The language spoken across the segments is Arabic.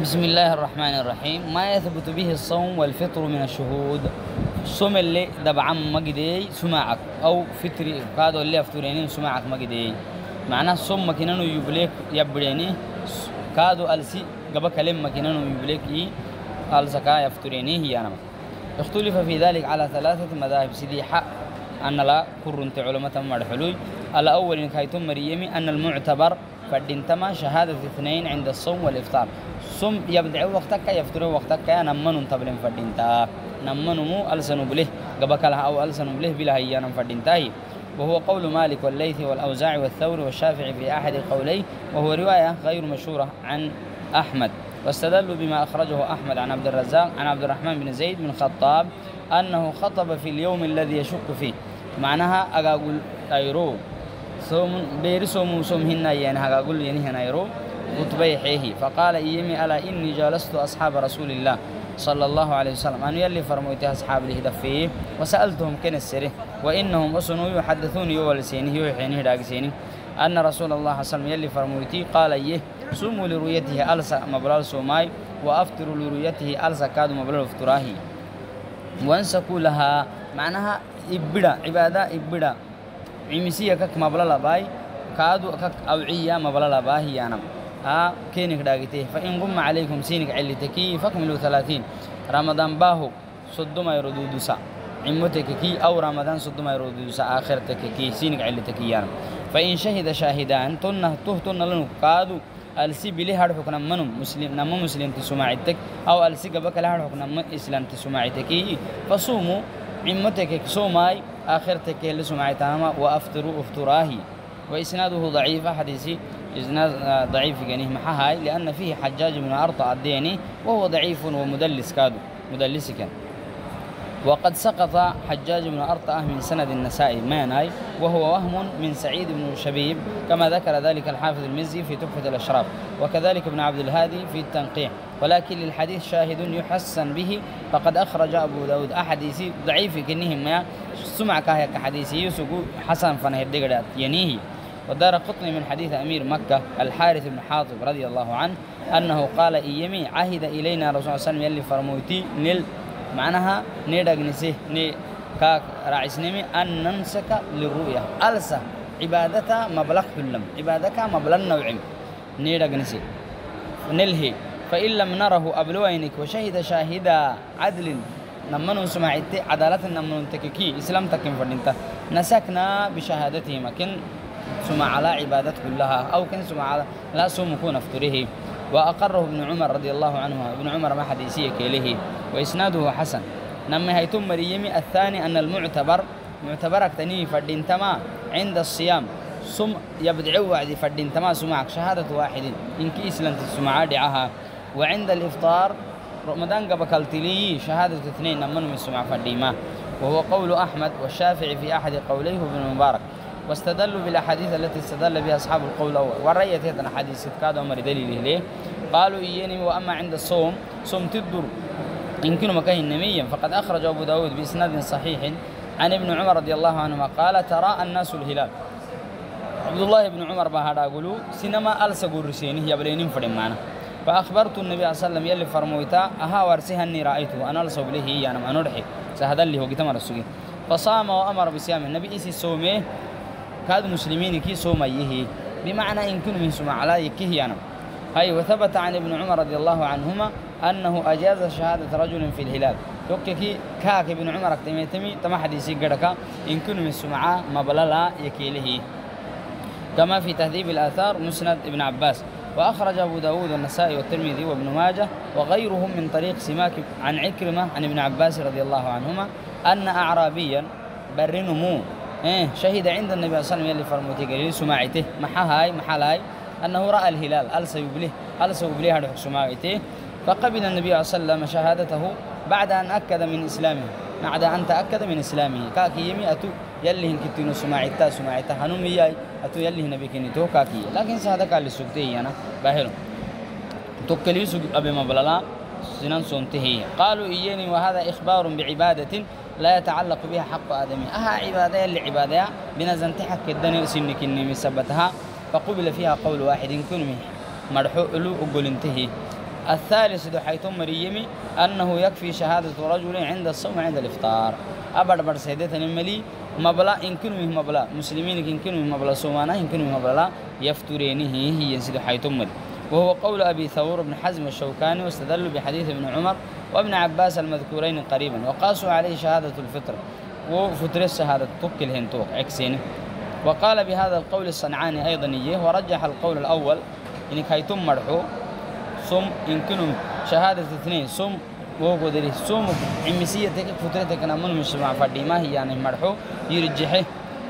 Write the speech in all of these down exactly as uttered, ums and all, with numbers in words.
بسم الله الرحمن الرحيم. ما يثبت به الصوم والفطر من الشهود. صوم اللي دبعا مجدي سماعك أو فطري قادوا اللي أفطريني سماعك مجدي معناه صوم مكينانو يبليك يبريني كادوا ألسي قبل كلام مكينانو يبليك إيه ألسكا يفطريني هي أنا. اختلف في ذلك على ثلاثة مذاهب سيدي حق أن لا كرنت علماء مرحلوي. الأول إن كايتم مريمي أن المعتبر فدينتما شهادة اثنين عند الصوم والإفطار. صوم يبدع وقتك يفطر وقتك نمن تبلين فدينتا نمن مو ألسن بله قبكلها أو ألسن بله بلا هي نم فدينتاي. وهو قول مالك والليث والأوزاعي والثوري والشافعي في أحد القولين، وهو رواية غير مشهورة عن أحمد. واستدلوا بما أخرجه أحمد عن عبد الرزاق عن عبد الرحمن بن زيد بن الخطاب أنه خطب في اليوم الذي يشك فيه. معناها أقول أيرو صوم بير صوم صوم هنا يعني أقول يعني هنا أيرو وتبيحيه. فقال إيمي ألا إني جالست أصحاب رسول الله صلى الله عليه وسلم أن يلي فرموتي أصحاب له دفيه وسألتهم كن السره وإنهم أصنوا يحدثون يولسينه يوحينه داقسينه أن رسول الله صلى الله عليه وسلم يلي فرموتي قال إيه صوموا لرؤيته ألسا مبلال صوماي وأفطروا لرؤيته ألسا كادوا مبلال افتراهي وانسكوا لها. معناها إبدا عبادة إبدا عمسية كك مبلال باي كادوا كك أوعية مبلال باهي أنا ها كينك داقته. فإن قم عليكم سينك علتكي فاكملوا ثلاثين رمضان باهو صدما يردود سا عمتك كي أو رمضان صدما يردود سا آخرتك كي سينك علتكي يعني. فإن شهد شاهدان تنه تهتن لنو قادوا ألسي بلي هاد حكنا منهم مسلم نما مسلم تسمعتك أو ألسي قبك لا هاد حكنا من إسلام تسمعتك فصوموا عمتك صوماي آخرتك اللي سمعتها وأفطروا أفطراهي. وإسناده ضعيف حديثي إسناد ضعيف جنيه محاهاي لأن فيه حجاج بن أرطى الديني وهو ضعيف ومدلس كادو مدلس كان. وقد سقط حجاج بن أرطى من سند النسائي ماناي وهو وهم من سعيد بن شبيب كما ذكر ذلك الحافظ المزي في تحفة الأشراف وكذلك ابن عبد الهادي في التنقيح. ولكن للحديث شاهد يحسن به فقد أخرج أبو داود أحاديث ضعيف كنهم ما سمع كهيك حديثي يسقو حسن فنه الدقرات ينيه. ودار قطني من حديث أمير مكة الحارث بن حاطب رضي الله عنه أنه قال إيمي عهد إلينا رسول الله صلى الله عليه وسلم يلي فرموتي نل معناها ندق نسيه ن كاك راعس نمي أن ننسك للرؤية ألسا عبادة مبلغ كلهم عبادك مبلغ نوعين ندق نسيه نلهي. فإن لم نره أبلوينك وشهد شاهدا عدل نمن سمعت عدالة نمن تككي إسلام تكن فردنت نسكنا بشهادته مكن سمع على عبادته كلها أو كن سمع على لا سوم كون افتره. وأقره ابن عمر رضي الله عنه ابن عمر ما حديثيه كله وإسناده حسن. نما هيتم مريمي الثاني أن المعتبر معتبرك تني فردنتما عند الصيام سم يبدع وعد فردنتما سمعك شهادة واحد إنك إسلام تسمع دعها. وعند الإفطار رمضان قبل تلي شهادة اثنين نمن من سمع فرديما وهو قول أحمد والشافعي في أحد قوليه ابن المبارك. واستدلوا بالأحاديث التي استدل بها أصحاب القول الأول ورأيت هذا الحديث كاد عمر دليل ليه قالوا إياني. وأما عند الصوم صوم تدر يمكن مكان نميا فقد أخرج أبو داود بإسناد صحيح عن ابن عمر رضي الله عنهما قال ترى الناس الهلال. عبد الله بن عمر بهذا يقولوا سينما ألسقوا رسينه يبلينين فرم معنا. فأخبرت النبي صلى الله عليه وسلم يلي فرمويتا أها ورسيها أني رأيته أنا ألسق له أنا ما نرحي سهذا اللي هو قتمر السجين. فصام وأمر بصيام النبي إيسي الصومه كاد مسلمين كي صوميه بمعنى إن كانوا من سمع على يكيه أنا هاي. وثبت عن ابن عمر رضي الله عنهما أنه أجاز شهادة رجل في الهلال يوكي كاك ابن عمر اكتميتمي تما حديثي قدك إن كانوا من سمع ما بللا يكيله كما في تهذيب الآثار مسند ابن عباس. وأخرج أبو داود والنسائي والترمذي وابن ماجه وغيرهم من طريق سماك عن عكرمة عن ابن عباس رضي الله عنهما أن أعرابيا برنمو إيه شهد عند النبي صلى الله عليه وسلم يلي فرموتي قال سماعته محاهاي محالاي أنه رأى الهلال ألسى يبليه ألسى يبليه هذا سماعته. فقبل النبي صلى الله عليه وسلم شهادته بعد أن أكد من إسلامه بعد أن تأكد من إسلامه كاكي يمي أتو يلي هنكتينو سماعته سماعته هنوم ياي أتو يلي نبي كنيتو كاكي لكن شهادة قال لسكتي أنا باهلو تكلي سك أبي مبللا سنان سنته. قالوا إياني وهذا إخبار بعبادة لا يتعلق بها حق آدمي أها عبادة اللي عبادة بنزن تحك الدنيا سنك إني مثبتها فقبل فيها قول واحد كن مرحو له أقول انتهي الثالث دو حيث مريمي أنه يكفي شهادة رجل عند الصوم عند الإفطار أبد بر سيدتنا الملي مبلا يمكنه مبلا مسلمين يمكنه مبلا سومانا يمكنه مبلا يفترينه هي سيد حيث مري وهو قول أبي ثور بن حزم الشوكاني واستدلوا بحديث ابن عمر وابن عباس المذكورين قريبا وقاسوا عليه شهادة الفطر وفتر الشهادة توكل هنتوك عكسين. وقال بهذا القول الصنعاني أيضا إيه ورجح القول الأول إنك هيتم مرحو صم يمكنهم شهادة اثنين صم وهو قدري صم عمسيتك فترتك نمون مش مع فردي ما هي يعني مرحو يرجحه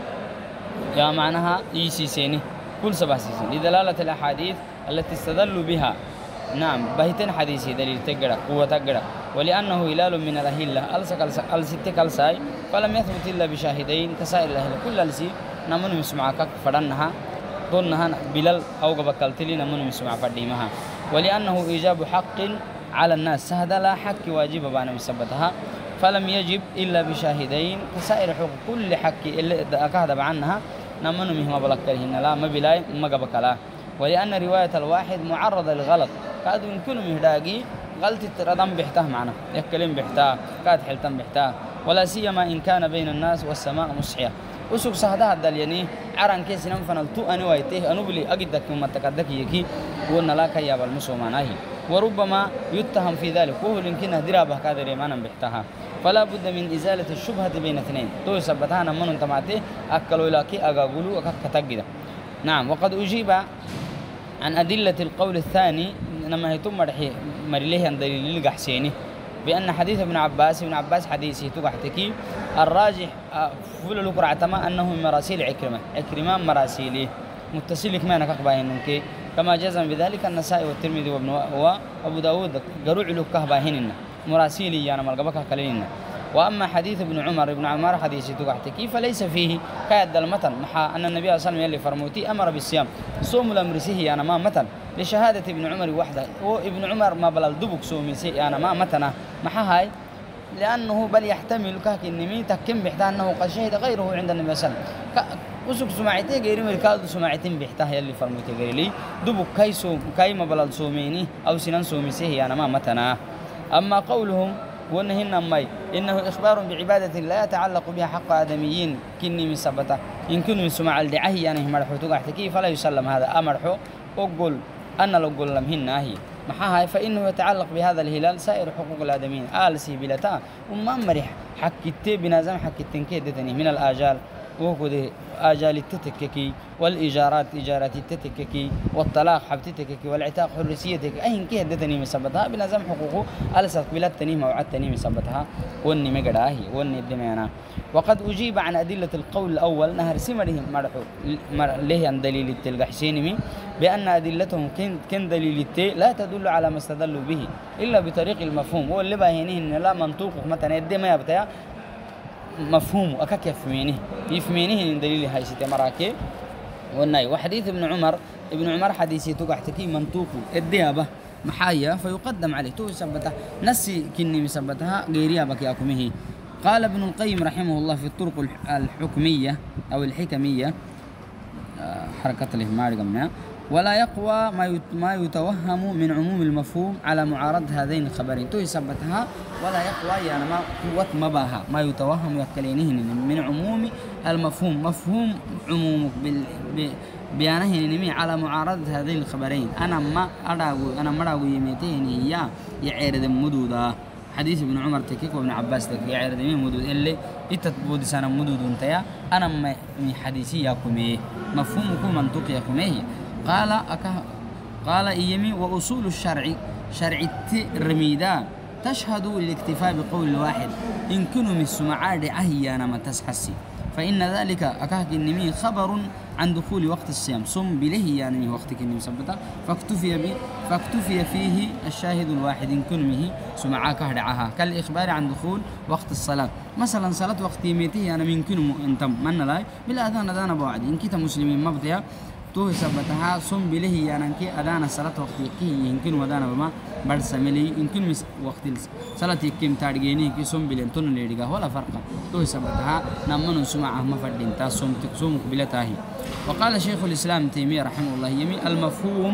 يا معناها يسيسيني كل سبع سيسين لدلالة الأحاديث التي استدلوا بها. نعم بهتين حديثي دليل تقرأ قوة تقرأ ولأنه هلال من الأهلة ألسك ألستك ألساي فلم يثبت إلا بشاهدين كسائر الأهلة كل ألسي نمون مسمعك فرنها ظنها بلال أو قبكالتلي نمون مسمع فرديمها ولأنه إيجاب حق على الناس هذا لا حق واجب بانا مثبتها فلم يجب إلا بشاهدين كسائر حقوق كل حق اللي أكهدب عنها نمون مهما بلكرهن لا ما بلاي ما قبكلا ولأن رواية الواحد معرضة للغلط كاد يمكن مهداقي غلط ردم بحته معنا يكلم بحته كاد حلتم بحته ولا سيما إن كان بين الناس والسماء مصحية وسوق سهدها الدلياني عران كيس نمفن التو أنا ويته أنا بلي أجدك من تكدك يكي وإن لا كيا بالمسلمانه وربما يتهم في ذلك وهو يمكن درابه كادر ما بحتها فلا بد من إزالة الشبهة بين اثنين تو سبتها من انتماته أكلوا لكي أقولوا أكتجدا. نعم وقد أجيب عن أدلة القول الثاني لما يتم مرحي مريله عن دليل الجحسيني بأن حديث ابن عباس ابن عباس حديثه تقحتكي الراجح فول القرعتما أنه من مراسيل عكرمة عكرمة مراسيله متصل كمان كقباهن كما جزم بذلك النسائي والترمذي وابن وابو داود قروع له كهباهن مراسيلي يعني ملقبك كلين. وأما حديث ابن عمر ابن عمر حديث تقحتكي فليس فيه كاد المتن محا أن النبي صلى الله عليه وسلم يلي فرموتي أمر بالصيام صوم الأمرسيه أنا ما متن لشهادة ابن عمر وحده وابن عمر ما بلال دبك صومي سي أنا ما متنا محا هاي لأنه بل يحتمل كهك النمي تكم بحتاه أنه قد شهد غيره عند النبي صلى الله عليه وسلم وسوق سمعتي غير مركاد سمعتين بحتاه يلي فرموتي غير لي دبك كاي صوم كاي ما بلال صوميني أو سنان صومي سي أنا ما متنا. أما قولهم وأنهن ماي إنه إخبار بعبادة لا يتعلق بها حق آدميين كني من سبته إن كن من سمع الدعاء يعني مرحو تقحتكي فلا يسلم هذا أمرحو أقول أنا لو قل لهم هي محاها فإنه يتعلق بهذا الهلال سائر حقوق الآدميين آلسي بلتا وما مرح حكيتي بنازم حكيتين كيدتني من الآجال وكذا آجال التتككي والإيجارات إيجارات التتككي والطلاق حبتتككي والعتاق حريتك أين كيدتني مسبتها بنازم حقوقه آلسات بلتني موعدتني مسبتها واني مقداهي واني الدميانا. وقد أجيب عن أدلة القول الأول نهر سمره مرحو له عن دليل التلقى حسينمي بأن أدلتهم كن دليل التي لا تدل على ما استدلوا به إلا بطريق المفهوم واللي باهينه إن لا منطوق مثلا الدمية بتاع مفهوم أكاك يفهمينه يفهمينه من دليل هاي ستة مراكب والناي. وحديث ابن عمر ابن عمر حديثي تقحتكي منطوق الديابة محايا فيقدم عليه تو سبتها نسي كني مسبتها غيريا بكياكمه. قال ابن القيم رحمه الله في الطرق الحكمية أو الحكمية حركة الإهمال قمنا ولا يقوى ما يتوهم من عموم المفهوم على معارضة هذين الخبرين تو يثبتها ولا يقوى يعني ما قوة مباها ما يتوهم يكلينه من عموم المفهوم مفهوم عموم بيانه نمي على معارضة هذين الخبرين أنا ما أراوي أنا ما أراوي يميتين هي يعرض مدودا حديث ابن عمر تكيك وابن عباس تكيك يعرض مين مدود اللي يتتبود سنة مدود انتيا أنا من حديثي ياكمي مفهومكم منطقي ياكمي. قال أكه قال إيمي وأصول الشرع شرع الرميدا تشهد الاكتفاء بقول واحد إن كنوا من السمعات عهيانا ما تسحسي فإن ذلك أكاك النمي خبر عن دخول وقت الصيام صم بله يعني وقتك النمي سبتا فاكتفي به فاكتفي فيه الشاهد الواحد إن كنمه سمعاك هدعها كالإخبار عن دخول وقت الصلاة مثلا صلاة وقت يميته أنا من كنم أنتم من لا بلا أذان أذان بعد إن كنت مسلمين مبدأ تو سبتها صم بله يعني كي أذان الصلاة وقت يكي يمكن ودانا بما بعد سملي يمكن وقت الصلاة يكيم تارجيني كي صم بلين تون اللي رجع ولا فرق تو سبتها نمن سمعه ما فردين تا صم تقصم قبلتها. وقال شيخ الإسلام تيمية رحمه الله يمي المفهوم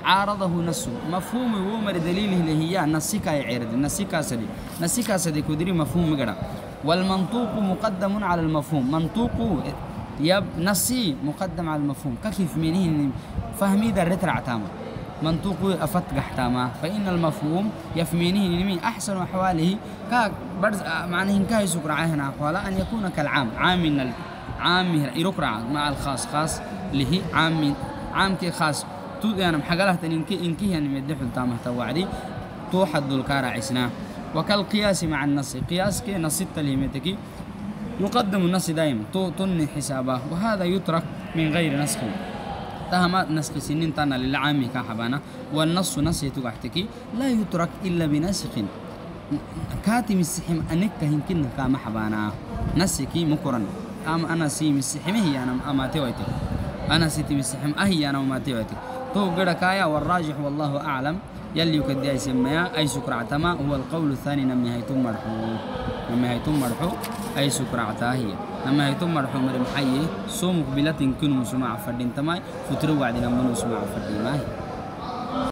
عارضه نص مفهوم ومر دليله اللي هي نسيكا يعرض نسيكا سدي نسيكا سدي كدري مفهوم مقرا والمنطوق مقدم على المفهوم منطوق يب نسي مقدم على المفهوم كيف منين فهمي ذا تاما منطوق أفتقح تاما فإن المفهوم يفمينه نمي أحسن أحواله كا برز معناه كاي سكر عهنا أحواله أن يكون كالعام عام من العام يركرع مع الخاص خاص اللي هي عام عام كي خاص تو يعني محقله إنكي إنكي يعني مدح التامة توعدي تو حد الكارع عسنا وكالقياس مع النص قياس كي نص التلهمتكي يقدم النص دائما تو تن حسابه وهذا يترك من غير نسخ تهما نسخ سنين تانا للعامي كحبانا والنص نص تقعتكي لا يترك إلا بنسخ كاتم السحم أنك يمكن كام حبانا نسكي مكرن أم أنا سيم السحم هي أنا أما تويتك أنا سيتم السحم أهي أنا وما تويتك تو قركايا والراجح والله أعلم يلي يكدي يسميها أي سكر عتما هو القول الثاني نمي هيتم مرحو نمي هيتم مرحو أي سكر عتاهي نمي هيتم مرحو مرم حي سو مقبلة كنو مسمع فردين تماي فتروا وعدنا منو مسمع فردين ماهي